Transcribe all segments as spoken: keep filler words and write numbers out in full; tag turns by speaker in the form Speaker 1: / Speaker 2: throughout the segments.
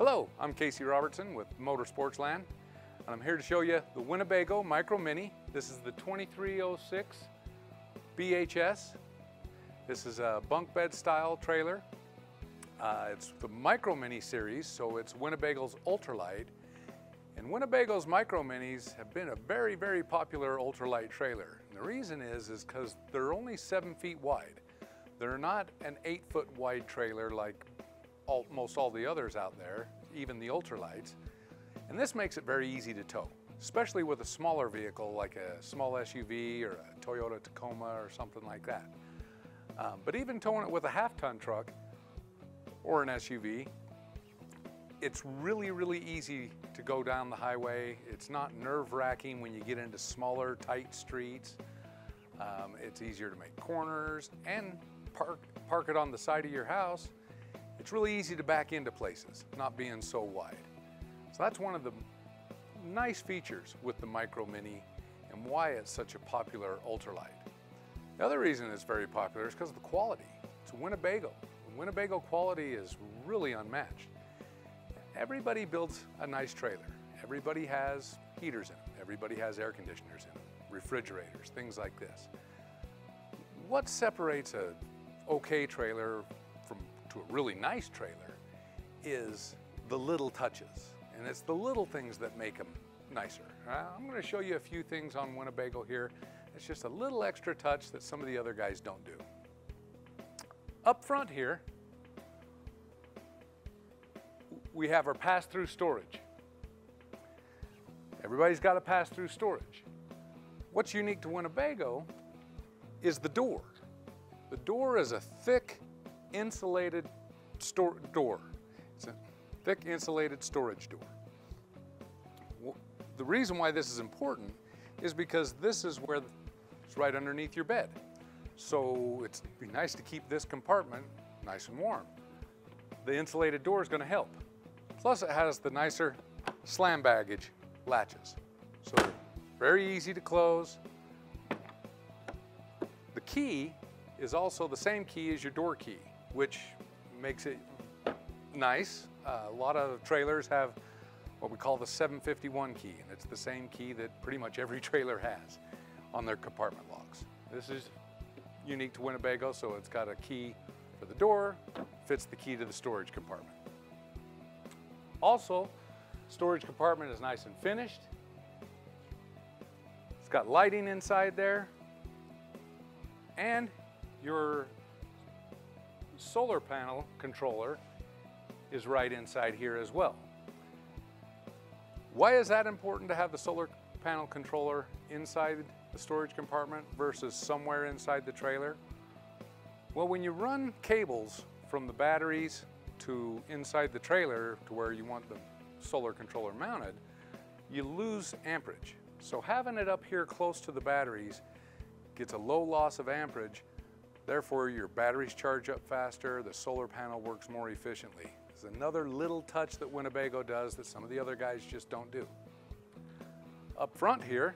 Speaker 1: Hello, I'm Casey Robertson with Motor Sportsland, and I'm here to show you the Winnebago Micro Minnie. This is the twenty-three oh six B H S. This is a bunk bed style trailer. Uh, it's the Micro Minnie series, so it's Winnebago's ultralight. And Winnebago's Micro Minis have been a very, very popular ultralight trailer. And the reason is, is because they're only seven feet wide. They're not an eight foot wide trailer like all, most all the others out there, even the ultralights. And this makes it very easy to tow, especially with a smaller vehicle like a small S U V or a Toyota Tacoma or something like that. Um, but even towing it with a half ton truck or an S U V, it's really, really easy to go down the highway. It's not nerve-wracking when you get into smaller, tight streets. Um, it's easier to make corners and park, park it on the side of your house. It's really easy to back into places, not being so wide. So that's one of the nice features with the Micro Minnie and why it's such a popular ultralight. The other reason it's very popular is because of the quality. It's a Winnebago. The Winnebago quality is really unmatched. Everybody builds a nice trailer. Everybody has heaters in them. Everybody has air conditioners in them, refrigerators, things like this. What separates a okay trailer from to a really nice trailer is the little touches. And it's the little things that make them nicer. Uh, I'm going to show you a few things on Winnebago here. It's just a little extra touch that some of the other guys don't do. Up front here, we have our pass-through storage. Everybody's got a pass-through storage. What's unique to Winnebago is the door. The door is a thick, insulated store door. It's a thick, insulated storage door. The reason why this is important is because this is where it's right underneath your bed. So it's be nice to keep this compartment nice and warm. The insulated door is going to help. Plus it has the nicer slam baggage latches. So they're very easy to close. The key is also the same key as your door key, which makes it nice. Uh, a lot of trailers have what we call the seven fifty-one key, and it's the same key that pretty much every trailer has on their compartment locks. This is unique to Winnebago, so it's got a key for the door, fits the key to the storage compartment. Also, storage compartment is nice and finished. It's got lighting inside there, and your solar panel controller is right inside here as well. Why is that important to have the solar panel controller inside the storage compartment versus somewhere inside the trailer? Well, when you run cables from the batteries to inside the trailer to where you want the solar controller mounted, you lose amperage. So having it up here close to the batteries gets a low loss of amperage. Therefore, your batteries charge up faster, the solar panel works more efficiently. It's another little touch that Winnebago does that some of the other guys just don't do. Up front here,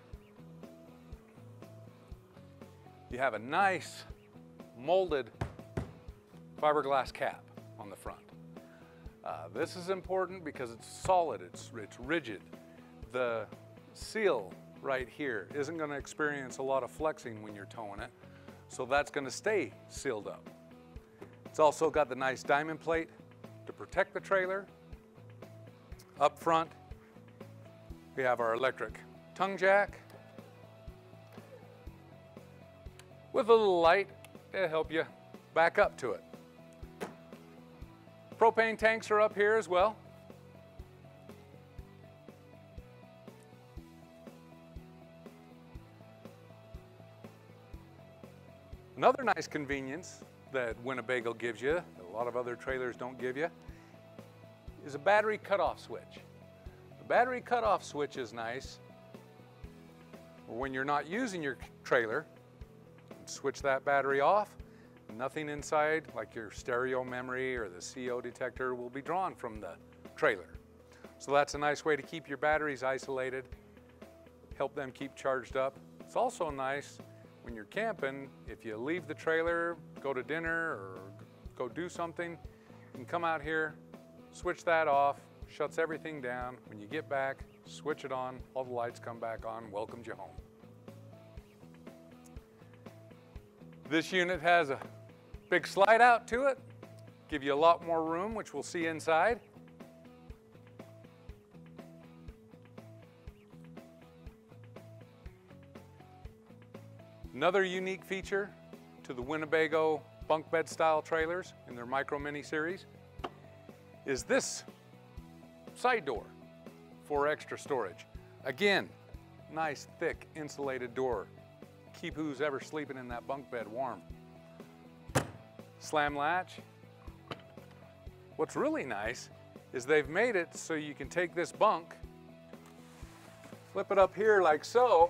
Speaker 1: you have a nice molded fiberglass cap on the front. Uh, this is important because it's solid, it's, it's rigid. The seal right here isn't going to experience a lot of flexing when you're towing it, so that's going to stay sealed up. It's also got the nice diamond plate to protect the trailer. Up front, we have our electric tongue jack with a little light to help you back up to it. Propane tanks are up here as well. Another nice convenience that Winnebago gives you, that a lot of other trailers don't give you, is a battery cutoff switch. The battery cutoff switch is nice when you're not using your trailer. Switch that battery off. Nothing inside, like your stereo memory or the C O detector, will be drawn from the trailer. So that's a nice way to keep your batteries isolated, help them keep charged up. It's also nice when you're camping, if you leave the trailer, go to dinner or go do something, you can come out here, switch that off, shuts everything down. When you get back, switch it on, all the lights come back on, welcomes you home. This unit has a big slide out to it, give you a lot more room, which we'll see inside. Another unique feature to the Winnebago bunk bed style trailers in their Micro Minnie series is this side door for extra storage. Again, nice thick insulated door. Keep who's ever sleeping in that bunk bed warm. Slam latch. What's really nice is they've made it so you can take this bunk, flip it up here like so,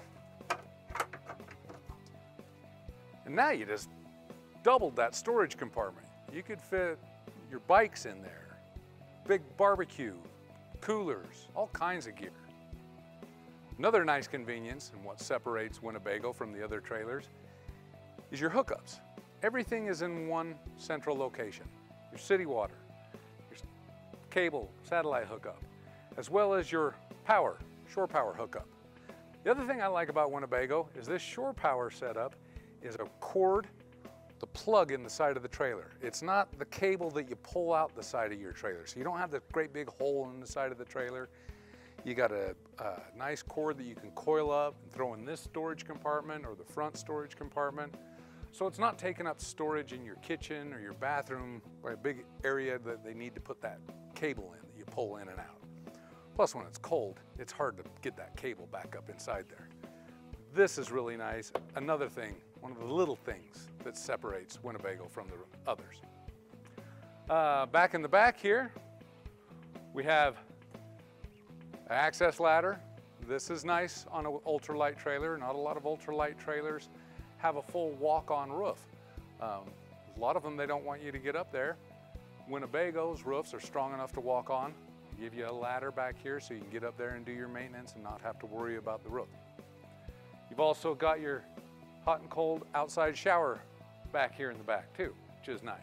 Speaker 1: and now you just doubled that storage compartment. You could fit your bikes in there, big barbecue, coolers, all kinds of gear. Another nice convenience and what separates Winnebago from the other trailers is your hookups. Everything is in one central location. Your city water, your cable, satellite hookup, as well as your power, shore power hookup. The other thing I like about Winnebago is this shore power setup is a cord, the plug in the side of the trailer. It's not the cable that you pull out the side of your trailer. So you don't have the great big hole in the side of the trailer. You got a, a nice cord that you can coil up and throw in this storage compartment or the front storage compartment. So it's not taking up storage in your kitchen or your bathroom, or a big area that they need to put that cable in that you pull in and out. Plus when it's cold, it's hard to get that cable back up inside there. This is really nice. Another thing, one of the little things that separates Winnebago from the others. Uh, back in the back here, we have an access ladder. This is nice on an ultralight trailer. Not a lot of ultralight trailers have a full walk-on roof. Um, a lot of them, they don't want you to get up there. Winnebago's roofs are strong enough to walk on. They give you a ladder back here so you can get up there and do your maintenance and not have to worry about the roof. You've also got your hot and cold outside shower back here in the back too, which is nice.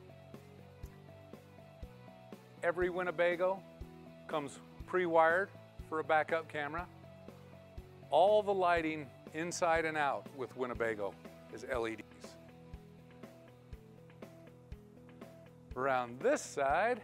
Speaker 1: Every Winnebago comes pre-wired for a backup camera. All the lighting inside and out with Winnebago is L E Ds. Around this side,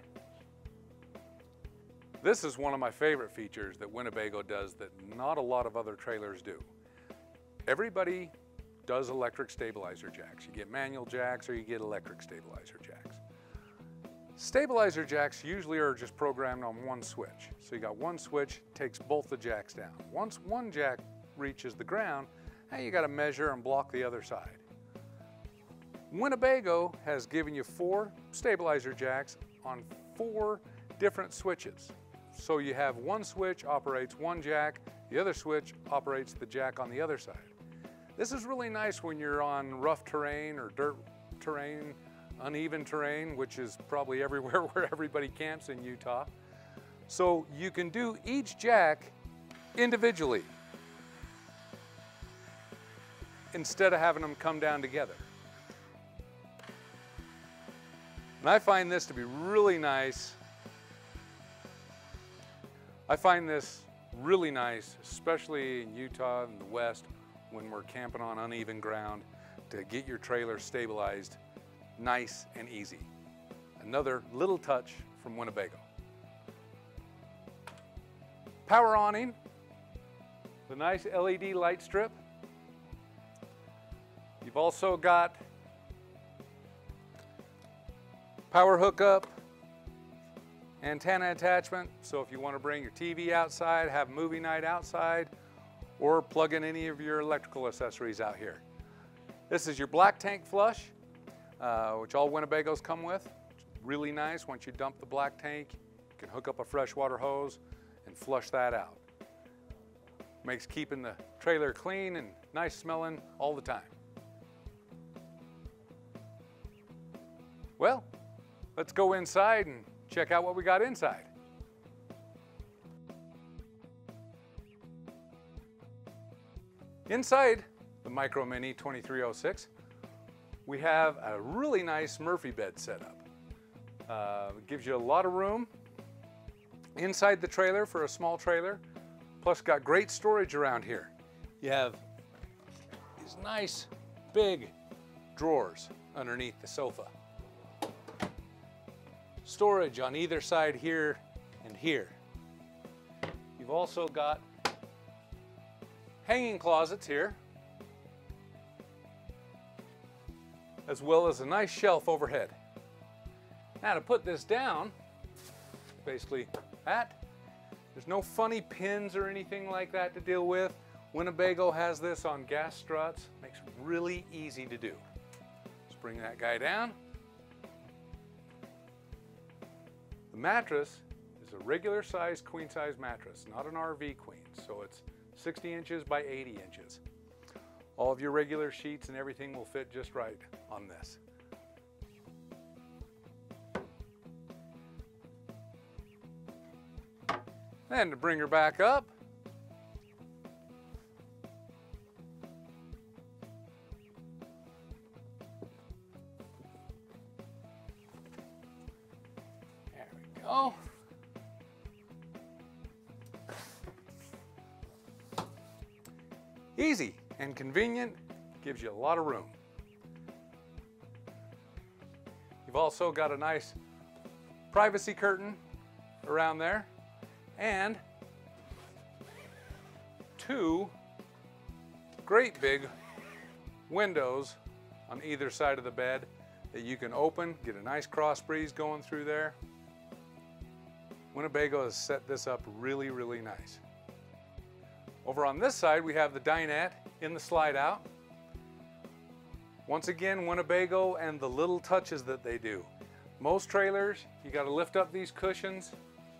Speaker 1: this is one of my favorite features that Winnebago does that not a lot of other trailers do. Everybody does electric stabilizer jacks. You get manual jacks or you get electric stabilizer jacks. Stabilizer jacks usually are just programmed on one switch. So you got one switch, takes both the jacks down. Once one jack reaches the ground, now you got to measure and block the other side. Winnebago has given you four stabilizer jacks on four different switches. So you have one switch operates one jack, the other switch operates the jack on the other side. This is really nice when you're on rough terrain or dirt terrain, uneven terrain, which is probably everywhere where everybody camps in Utah. So you can do each jack individually instead of having them come down together. And I find this to be really nice. I find this really nice, especially in Utah and the West, when we're camping on uneven ground, to get your trailer stabilized nice and easy. Another little touch from Winnebago. Power awning, the nice L E D light strip. You've also got power hookup, antenna attachment, so if you want to bring your T V outside, have movie night outside, or plug in any of your electrical accessories out here. This is your black tank flush, uh, which all Winnebagos come with. It's really nice. Once you dump the black tank, you can hook up a freshwater hose and flush that out. Makes keeping the trailer clean and nice smelling all the time. Well, let's go inside and check out what we got inside. Inside the Micro Minnie twenty-three oh six, we have a really nice Murphy bed setup. Uh, it gives you a lot of room inside the trailer for a small trailer. Plus got great storage around here. You have these nice big drawers underneath the sofa. Storage on either side here and here. You've also got hanging closets here, as well as a nice shelf overhead. Now to put this down, basically that. There's no funny pins or anything like that to deal with. Winnebago has this on gas struts. Makes it really easy to do. Let's bring that guy down. The mattress is a regular size queen size mattress, not an R V queen. So it's sixty inches by eighty inches. All of your regular sheets and everything will fit just right on this. Then to bring her back up, there we go. Easy and convenient, gives you a lot of room. You've also got a nice privacy curtain around there and two great big windows on either side of the bed that you can open, get a nice cross breeze going through there. Winnebago has set this up really, really nice. Over on this side, we have the dinette in the slide out. Once again, Winnebago and the little touches that they do. Most trailers, you got to lift up these cushions.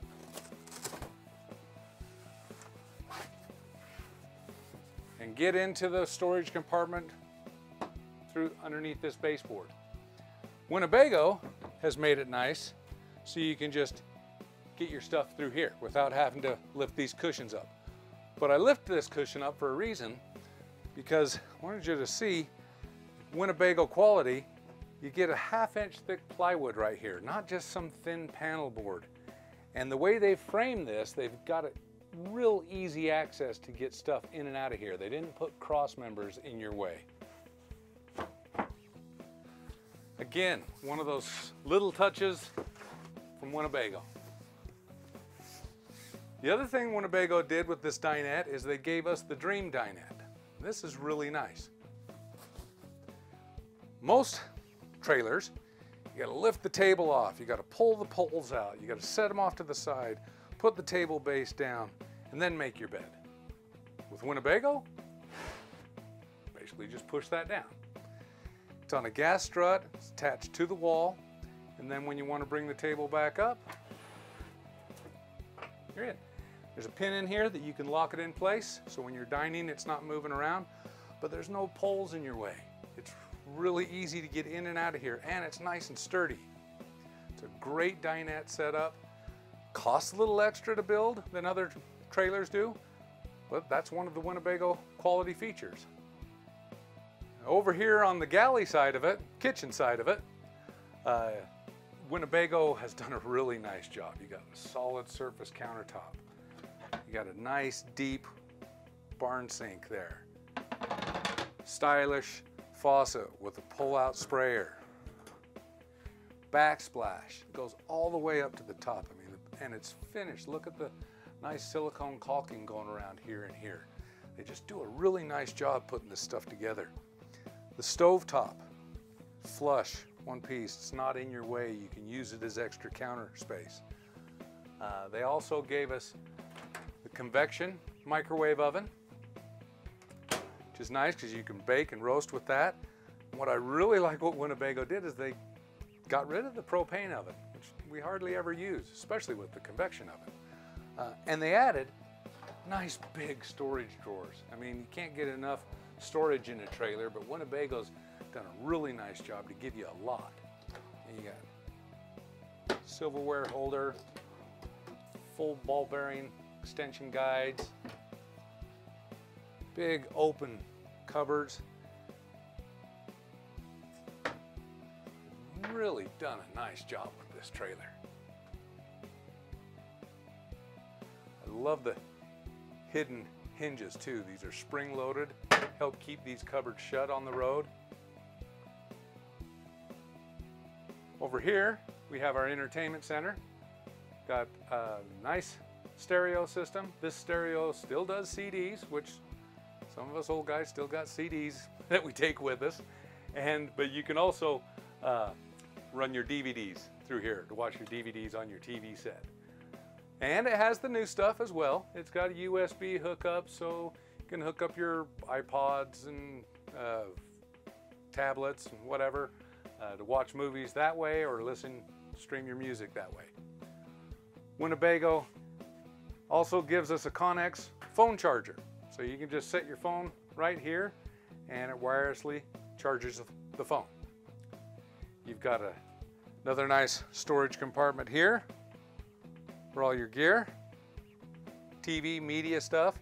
Speaker 1: And get into the storage compartment through underneath this baseboard. Winnebago has made it nice so you can just get your stuff through here without having to lift these cushions up. But I lift this cushion up for a reason, because I wanted you to see Winnebago quality. You get a half inch thick plywood right here, not just some thin panel board. And the way they've framed this, they've got it real easy access to get stuff in and out of here. They didn't put cross members in your way. Again, one of those little touches from Winnebago. The other thing Winnebago did with this dinette is they gave us the Dream dinette. This is really nice. Most trailers, you gotta lift the table off, you gotta pull the poles out, you gotta set them off to the side, put the table base down, and then make your bed. With Winnebago, basically just push that down. It's on a gas strut, it's attached to the wall, and then when you want to bring the table back up, you're in. There's a pin in here that you can lock it in place, so when you're dining it's not moving around, but there's no poles in your way. It's really easy to get in and out of here, and it's nice and sturdy. It's a great dinette setup. Costs a little extra to build than other trailers do, but that's one of the Winnebago quality features. Over here on the galley side of it, kitchen side of it, uh, Winnebago has done a really nice job. You got a solid surface countertop. You got a nice deep barn sink there. Stylish faucet with a pull-out sprayer. Backsplash, it goes all the way up to the top. I mean, and it's finished. Look at the nice silicone caulking going around here and here. They just do a really nice job putting this stuff together. The stovetop, flush, one piece. It's not in your way. You can use it as extra counter space. Uh, they also gave us the convection microwave oven, which is nice because you can bake and roast with that. And what I really like what Winnebago did is they got rid of the propane oven, which we hardly ever use, especially with the convection oven. Uh, and they added nice big storage drawers. I mean, you can't get enough storage in a trailer, but Winnebago's done a really nice job to give you a lot. And you got silverware holder, full ball bearing extension guides, big open cupboards. Really done a nice job with this trailer. I love the hidden hinges too. These are spring loaded, help keep these cupboards shut on the road. Over here, we have our entertainment center. Got a nice stereo system. This stereo still does C Ds, which some of us old guys still got C Ds that we take with us. And, but you can also uh, run your D V Ds through here to watch your D V Ds on your T V set. And it has the new stuff as well. It's got a U S B hookup, so you can hook up your iPods and uh, tablets and whatever uh, to watch movies that way, or listen, stream your music that way. Winnebago also gives us a Connex phone charger. So you can just set your phone right here and it wirelessly charges the phone. You've got a, another nice storage compartment here for all your gear, T V, media stuff.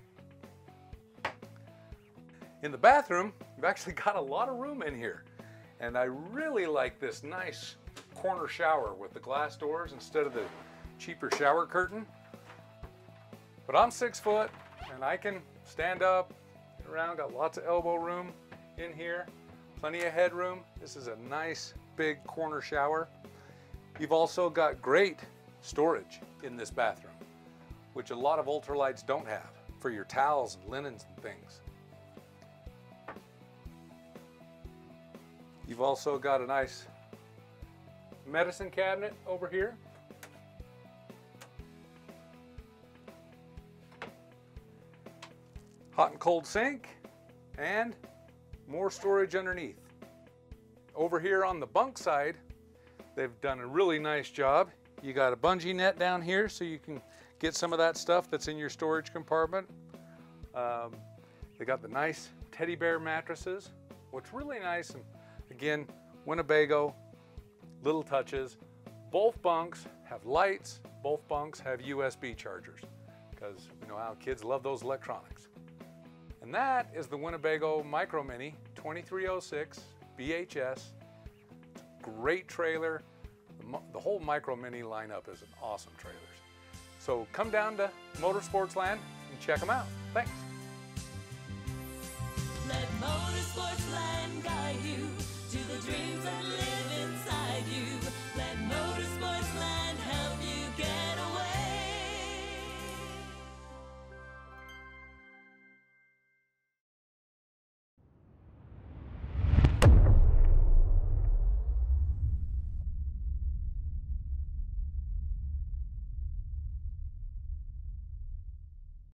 Speaker 1: In the bathroom, you've actually got a lot of room in here. And I really like this nice corner shower with the glass doors instead of the cheaper shower curtain. But I'm six foot and I can stand up, get around, got lots of elbow room in here, plenty of headroom. This is a nice big corner shower. You've also got great storage in this bathroom, which a lot of ultralights don't have, for your towels and linens and things. You've also got a nice medicine cabinet over here. Hot and cold sink, and more storage underneath. Over here on the bunk side, they've done a really nice job. You got a bungee net down here so you can get some of that stuff that's in your storage compartment. Um, they got the nice teddy bear mattresses. What's really nice, and again, Winnebago, little touches. Both bunks have lights, both bunks have U S B chargers, because you know how kids love those electronics. And that is the Winnebago Micro Minnie twenty-three oh six B H S. Great trailer. The, the whole Micro Minnie lineup is an awesome trailer. So come down to Motorsportsland and check them out. Thanks.
Speaker 2: Let Motorsportsland guide you.